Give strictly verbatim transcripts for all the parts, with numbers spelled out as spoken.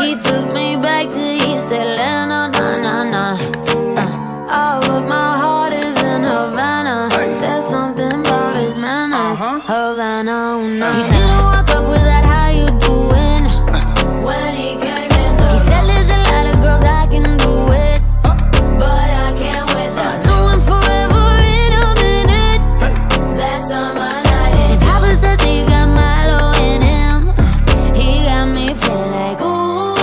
He took me back to East Atlanta, nah, nah, nah. Uh, all of my heart is in Havana. There's something about his manners, Havana, ooh, nah. He didn't walk up with that, how you doing? When he came in the He said there's a lot of girls I can do it, but I can't with them. I do him forever in a minute. That's on my night. And Papa says he got Milo in him. He got me feeling like ooh.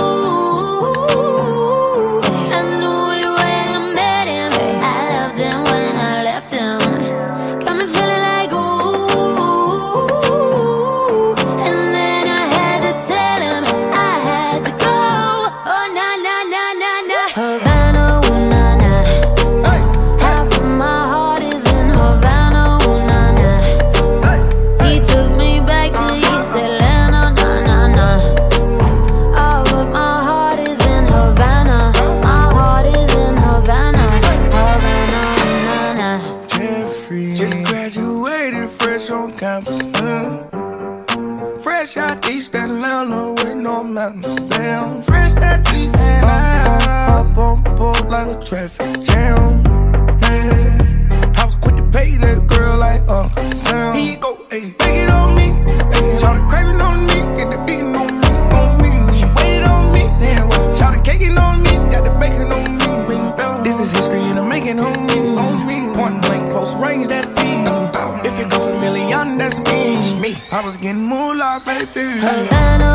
I knew it when I met him. I loved him when I left him. Got me feeling like ooh. And then I had to tell him I had to go. Oh na na na na na. Havana, ooh na na. Half of my heart is in Havana, ooh na na. He took me back to East Atlanta, nah nah nah. All of my heart is in Havana. My heart is in Havana, Havana, ooh na na. Jeffrey just graduated fresh on campus. mm. Fresh out East Atlanta with no mountains. Damn, fresh out East Atlanta. Up on board like a traffic jam. Yeah. I was quick to pay that girl like Uncle Sam. Here you go, ayy, take it on me. Ayy, shout the craving on me, get the beating on me, on me. She waited on me, yeah, well, shout the caking on me, got the bacon on me. This is history and I'm making on me, on me. Point blank, close range, that feed. If it goes a million, that's me. I was getting moolah, baby. Havana,